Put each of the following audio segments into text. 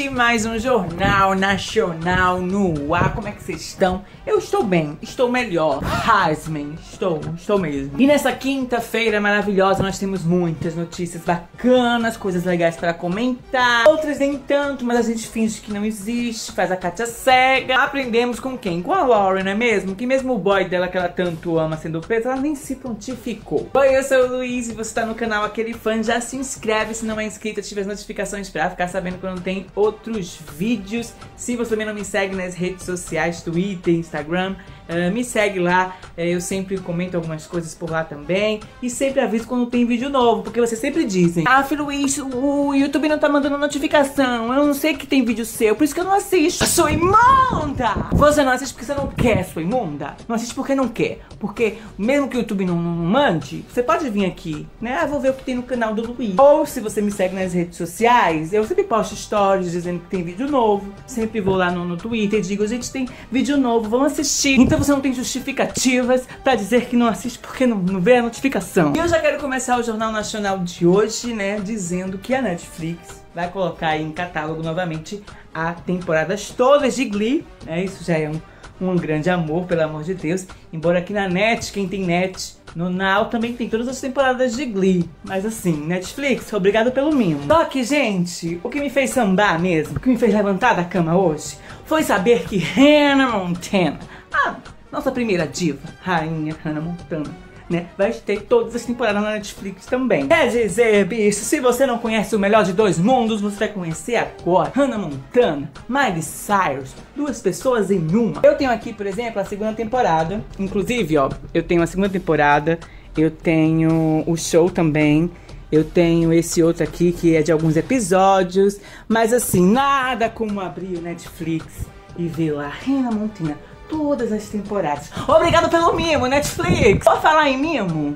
gente, mais um Jornal Nacional no ar. Como é que vocês estão? Eu estou bem, estou melhor. Hasman, estou mesmo. E nessa quinta-feira maravilhosa nós temos muitas notícias bacanas, coisas legais para comentar. Outras nem tanto, mas a gente finge que não existe, faz a Kátia cega. Aprendemos com quem? Com a Lauren, não é mesmo? Que mesmo o boy dela que ela tanto ama sendo preso, ela nem se prontificou. Oi, eu sou o Luiz e você está no canal Aquele Fã. Já se inscreve se não é inscrito, ative as notificações pra ficar sabendo quando tem outros vídeos. Se você também não me segue nas redes sociais, Twitter, Instagram, me segue lá, eu sempre comento algumas coisas por lá também. E sempre aviso quando tem vídeo novo, porque vocês sempre dizem: ah, filho Luiz, o YouTube não tá mandando notificação, eu não sei que tem vídeo seu, por isso que eu não assisto. Sua imunda! Você não assiste porque você não quer, sua imunda. Não assiste porque não quer, porque mesmo que o YouTube não mande, você pode vir aqui, né? Ah, vou ver o que tem no canal do Luiz. Ou se você me segue nas redes sociais, eu sempre posto stories dizendo que tem vídeo novo. Sempre vou lá no Twitter e digo: gente, tem vídeo novo, vamos assistir. Então você não tem justificativas pra dizer que não assiste porque não vê a notificação. E eu já quero começar o Jornal Nacional de hoje, né, dizendo que a Netflix vai colocar aí em catálogo novamente as temporadas todas de Glee, né? Isso já é um grande amor, pelo amor de Deus. Embora aqui na net, quem tem net, no Now também tem todas as temporadas de Glee. Mas assim, Netflix, obrigado pelo mimo. Só que, gente, o que me fez sambar mesmo, o que me fez levantar da cama hoje, foi saber que Hannah Montana, nossa primeira diva, rainha Hannah Montana, né, vai ter todas as temporadas na Netflix também. Quer dizer, bicho, se você não conhece o melhor de dois mundos, você vai conhecer agora Hannah Montana, Miley Cyrus, duas pessoas em uma. Eu tenho aqui, por exemplo, a segunda temporada. Inclusive, ó, eu tenho a segunda temporada, eu tenho o show também, eu tenho esse outro aqui que é de alguns episódios. Mas assim, nada como abrir o Netflix e ver lá Hannah Montana, todas as temporadas. Obrigado pelo mimo, Netflix! Vou falar em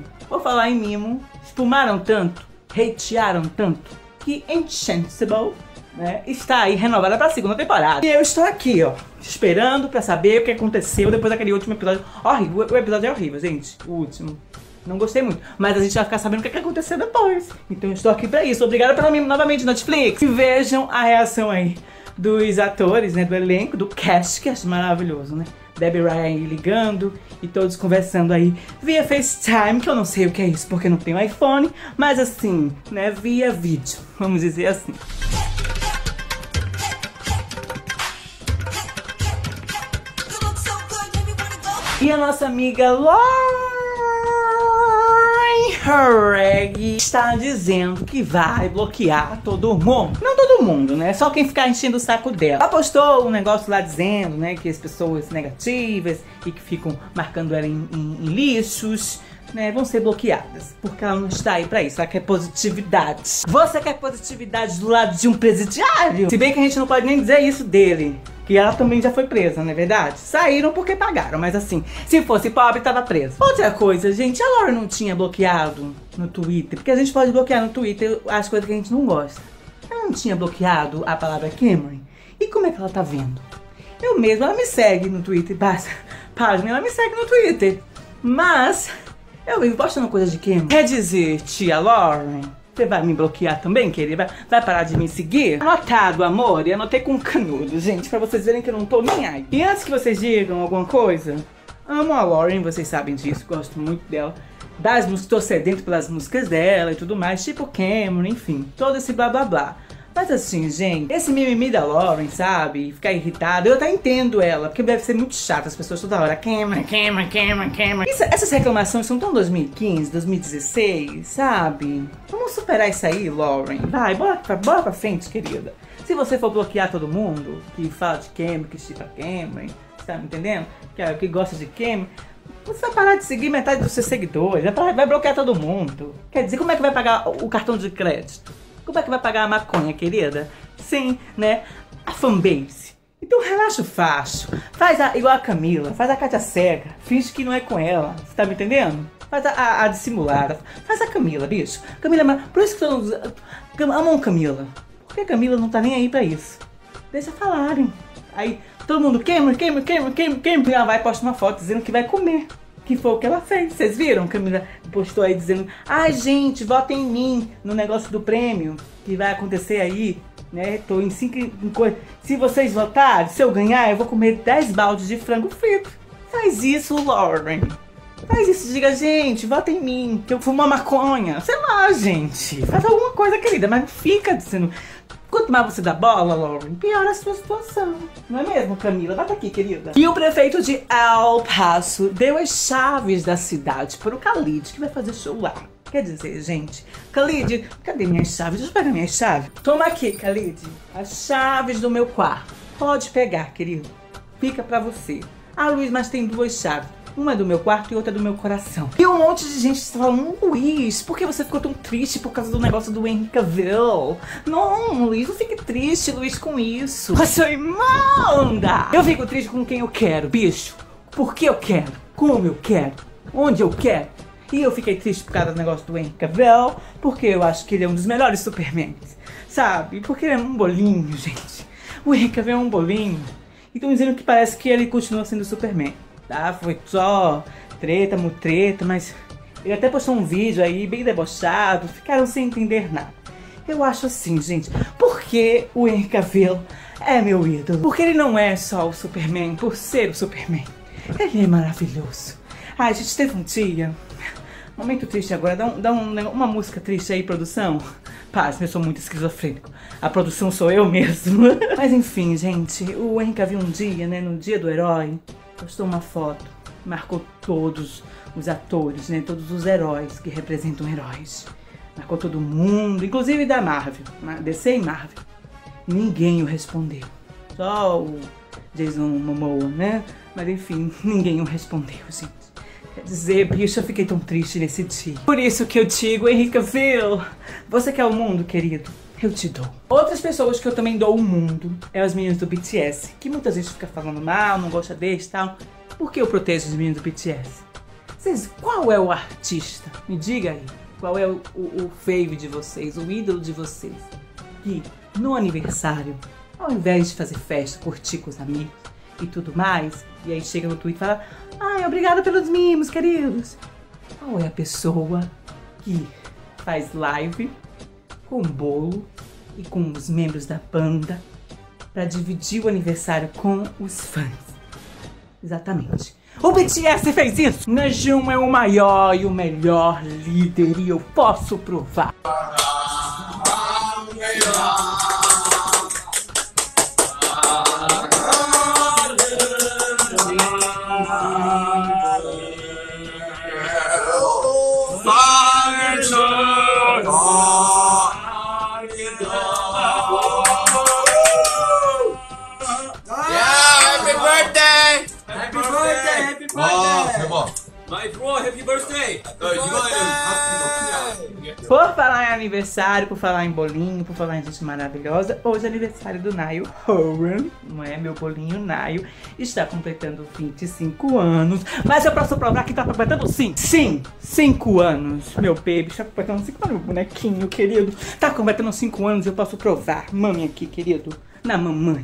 mimo, espumaram tanto, hatearam tanto, que Enchantible, né, está aí renovada pra segunda temporada. E eu estou aqui, ó, esperando pra saber o que aconteceu depois daquele último episódio. Horrível, o episódio é horrível, gente, o último. Não gostei muito, mas a gente vai ficar sabendo o que aconteceu depois. Então eu estou aqui pra isso. Obrigada pelo mimo novamente, Netflix. E vejam a reação aí dos atores, né, do elenco, do cast, que é maravilhoso, né? Debbie Ryan ligando e todos conversando aí via FaceTime, que eu não sei o que é isso porque não tenho iPhone, mas assim, né, via vídeo, vamos dizer assim. E a nossa amiga Lauren Harreg está dizendo que vai bloquear todo mundo. Não todo mundo, né? Só quem ficar enchendo o saco dela. Ela postou um negócio lá dizendo, né, que as pessoas negativas e que ficam marcando ela em lixos, né, vão ser bloqueadas, porque ela não está aí pra isso, ela quer positividade. Você quer positividade do lado de um presidiário? Se bem que a gente não pode nem dizer isso dele, que ela também já foi presa, não é verdade? Saíram porque pagaram, mas assim, se fosse pobre, tava preso. Outra coisa, gente, a Lauren não tinha bloqueado no Twitter, porque a gente pode bloquear no Twitter as coisas que a gente não gosta. Ela não tinha bloqueado a palavra Cameron? E como é que ela tá vendo? Eu mesma, ela me segue no Twitter, página, ela me segue no Twitter, mas eu vivo postando coisas de Cameron. Quer dizer, tia Lauren, você vai me bloquear também, querida? Vai parar de me seguir? Anotado, amor, e anotei com canudo, gente, pra vocês verem que eu não tô nem aí. E antes que vocês digam alguma coisa, amo a Lauren, vocês sabem disso, gosto muito dela. Das músicas, tô sedento pelas músicas dela e tudo mais, tipo Cameron, enfim, todo esse blá blá blá. Mas assim, gente, esse mimimi da Lauren, sabe? Ficar irritada, eu até entendo ela, porque deve ser muito chato as pessoas toda hora Cameron. Essas reclamações são tão 2015, 2016, sabe? Vamos superar isso aí, Lauren. Vai, bora pra frente, querida. Se você for bloquear todo mundo que fala de Cameron, que cita Cameron, você tá me entendendo? Que gosta de Cameron, você vai parar de seguir metade dos seus seguidores, vai bloquear todo mundo. Quer dizer, como é que vai pagar o cartão de crédito? Como é que vai pagar a maconha, querida? Sim, né? A fanbase. Então relaxa o facho. Faz igual a Camila. Faz a Kátia cega. Finge que não é com ela. Você tá me entendendo? Faz a dissimulada. Faz a Camila, bicho. Camila, por isso que todos amam Camila. Porque a Camila não tá nem aí pra isso. Deixa falarem. Aí todo mundo Cameron. Ela vai postar uma foto dizendo que vai comer. Que foi o que ela fez. Vocês viram? Camila postou aí dizendo: ai, gente, votem em mim no negócio do prêmio que vai acontecer aí né? Tô em 5 coisas. Se vocês votarem, se eu ganhar, eu vou comer 10 baldes de frango frito. Faz isso, Lauren. Faz isso, diga, gente, vota em mim, que eu fumo uma maconha. Sei lá, gente. Faz alguma coisa, querida, mas não fica dizendo... Quanto mais você dá bola, Lauren, pior a sua situação. Não é mesmo, Camila? Bata aqui, querida. E o prefeito de El Paso deu as chaves da cidade para o Khalid, que vai fazer show lá. Quer dizer, gente, Khalid, cadê minhas chaves? Deixa eu pegar minhas chaves. Toma aqui, Khalid, as chaves do meu quarto. Pode pegar, querido. Fica pra você. Ah, Luiz, mas tem 2 chaves. Uma é do meu quarto e outra é do meu coração. E um monte de gente falando, Luiz, por que você ficou tão triste por causa do negócio do Henry Cavill? Não, Luiz, não fique triste, Luiz, com isso. Você manda! Eu fico triste com quem eu quero, bicho. Por que eu quero? Como eu quero? Onde eu quero? E eu fiquei triste por causa do negócio do Henry Cavill, porque eu acho que ele é um dos melhores Supermans, sabe? Porque ele é um bolinho, gente. O Henry Cavill é um bolinho. E estão dizendo que parece que ele continua sendo Superman. Tá? Foi só treta, mutreta, mas ele até postou um vídeo aí bem debochado, ficaram sem entender nada. Eu acho assim, gente, porque o Henry Cavill é meu ídolo? Porque ele não é só o Superman por ser o Superman. Ele é maravilhoso. Ai, a gente teve um dia... Momento triste agora, dá uma música triste aí, produção. Paz, eu sou muito esquizofrênico. A produção sou eu mesmo. Mas enfim, gente, o Henry Cavill um dia, né, no dia do herói, postou uma foto, marcou todos os atores, né, todos os heróis que representam heróis. Marcou todo mundo, inclusive da Marvel, DC e Marvel. Ninguém o respondeu. Só o Jason Momoa, né? Mas enfim, ninguém o respondeu, gente. Quer dizer, bicho, eu fiquei tão triste nesse dia. Por isso que eu digo, Henry Cavill, você quer o mundo, querido? Eu te dou. Outras pessoas que eu também dou o mundo é os meninos do BTS, que muita gente fica falando mal, não gosta deles e tal. Por que eu protejo os meninos do BTS? Vocês, qual é o artista? Me diga aí. Qual é o fave de vocês, o ídolo de vocês? Que no aniversário, ao invés de fazer festa, curtir com os amigos e tudo mais, e aí chega no Twitter e fala: ai, obrigada pelos mimos, queridos. Qual é a pessoa que faz live com bolo e com os membros da banda para dividir o aniversário com os fãs? Exatamente. O BTS fez isso! Najum é o maior e o melhor líder e eu posso provar. Happy birthday! Por falar em aniversário, por falar em bolinho, por falar em gente maravilhosa, hoje é aniversário do Niall Horan, não é? Meu bolinho Niall está completando 25 anos. Mas eu posso provar que tá completando sim, 5 anos. Meu baby está completando 5 anos, meu bonequinho querido. Tá completando 5 anos, eu posso provar. Mame aqui, querido, na mamãe.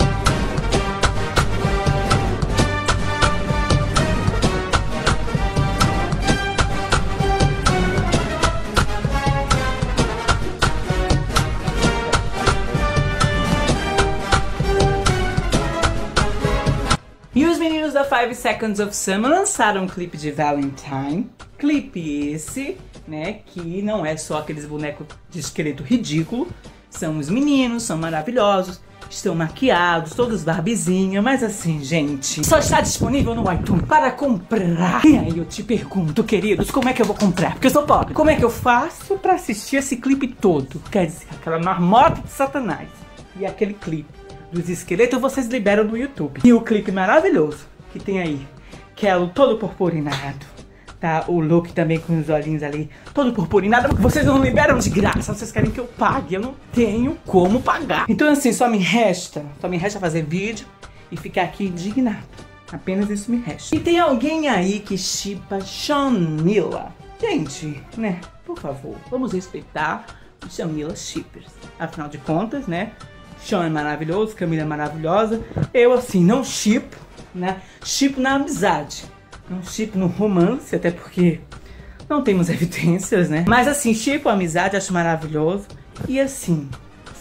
E os meninos da 5 Seconds of Summer lançaram um clipe de Valentine. Clipe esse, né, que não é só aqueles bonecos de esqueleto ridículo. São os meninos, são maravilhosos, estão maquiados, todos barbizinha. Mas assim, gente, só está disponível no iTunes para comprar. E aí eu te pergunto, queridos, como é que eu vou comprar? Porque eu sou pobre. Como é que eu faço para assistir esse clipe todo? Quer dizer, aquela marmota de Satanás e aquele clipe dos esqueletos vocês liberam no YouTube. E o clipe maravilhoso que tem aí, que é o todo purpurinado, tá? O look também com os olhinhos ali, todo purpurinado. Vocês não liberam de graça, vocês querem que eu pague. Eu não tenho como pagar. Então assim, só me resta fazer vídeo e ficar aqui indignado. Apenas isso me resta. E tem alguém aí que shippa Shamila. Gente, né? Por favor, vamos respeitar os Shamila shippers. Afinal de contas, né? Sean é maravilhoso, Camila é maravilhosa. Eu, assim, não shippo, né? Shippo na amizade. Não shippo no romance, até porque não temos evidências, né? Mas, assim, shippo a amizade, acho maravilhoso. E, assim,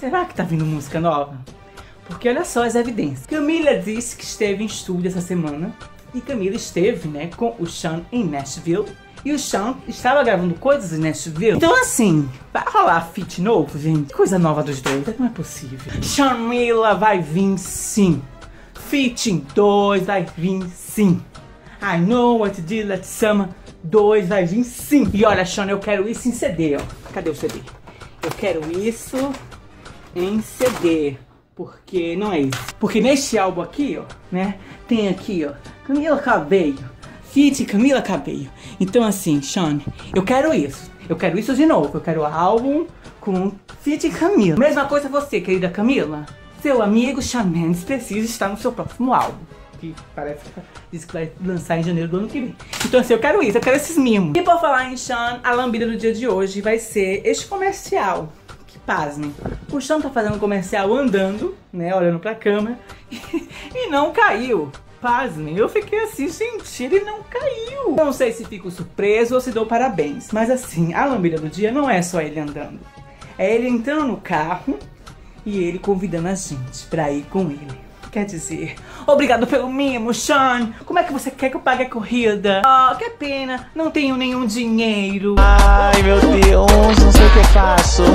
Será que tá vindo música nova? Porque olha só as evidências. Camila disse que esteve em estúdio essa semana. E Camila esteve, né, com o Sean em Nashville. E o Sean estava gravando coisas em Nashville. Então assim, vai rolar feat novo, gente? Coisa nova dos dois, não é possível. Shamila vai vir sim. Feat 2 vai vir sim. I Know What You Did Last Summer 2 vai vir sim. E olha, Sean, eu quero isso em CD, ó. Cadê o CD? Eu quero isso em CD. Porque não é isso. Porque neste álbum aqui, ó, né? Tem aqui, ó, Camila Cabello. Feat Camila Cabello. Então assim, Sean, eu quero isso. Eu quero isso de novo. Eu quero álbum com feat Camila. Mesma coisa você, querida Camila. Seu amigo Shawn Mendes precisa estar no seu próximo álbum. Que parece que diz que vai lançar em janeiro do ano que vem. Então assim, eu quero isso. Eu quero esses mimos. E por falar em Sean, a lambida do dia de hoje vai ser este comercial. Que pasmem. O Sean tá fazendo um comercial andando, né? Olhando pra câmera. E não caiu. Pasmem, eu fiquei assim, gente, ele não caiu. Não sei se fico surpreso ou se dou parabéns. Mas assim, a lambida do dia não é só ele andando. É ele entrando no carro e ele convidando a gente pra ir com ele. Quer dizer, obrigado pelo mimo, Sean. Como é que você quer que eu pague a corrida? Oh, que pena, não tenho nenhum dinheiro. Ai, meu Deus, não sei o que eu faço.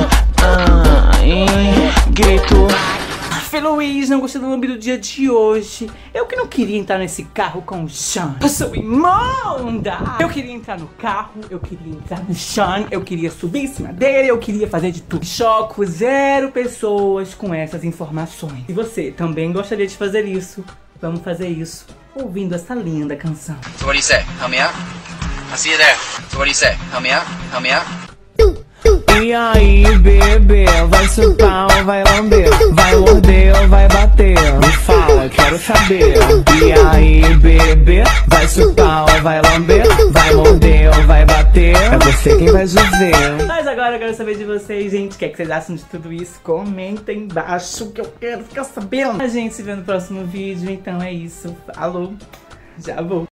Grito. Fê Luiz, não gostei do nome do dia de hoje. Eu que não queria entrar nesse carro com o Sean. Eu sou imunda. Eu queria entrar no carro, eu queria entrar no Sean, eu queria subir em cima dele, eu queria fazer de tudo. Choco 0 pessoas com essas informações. E você também gostaria de fazer isso? Vamos fazer isso ouvindo essa linda canção. So what do you say? Help me out? I'll see you there. So what do you say? Help me out? Help me out? E aí, bebê, vai chupar ou vai lamber? Vai morder ou vai bater? Me fala, quero saber. E aí, bebê, vai chupar ou vai lamber? Vai morder ou vai bater? É você quem vai dizer. Mas agora eu quero saber de vocês, gente. O que é que vocês acham de tudo isso? Comenta aí embaixo que eu quero ficar sabendo. A gente se vê no próximo vídeo, então é isso. Falou, já vou.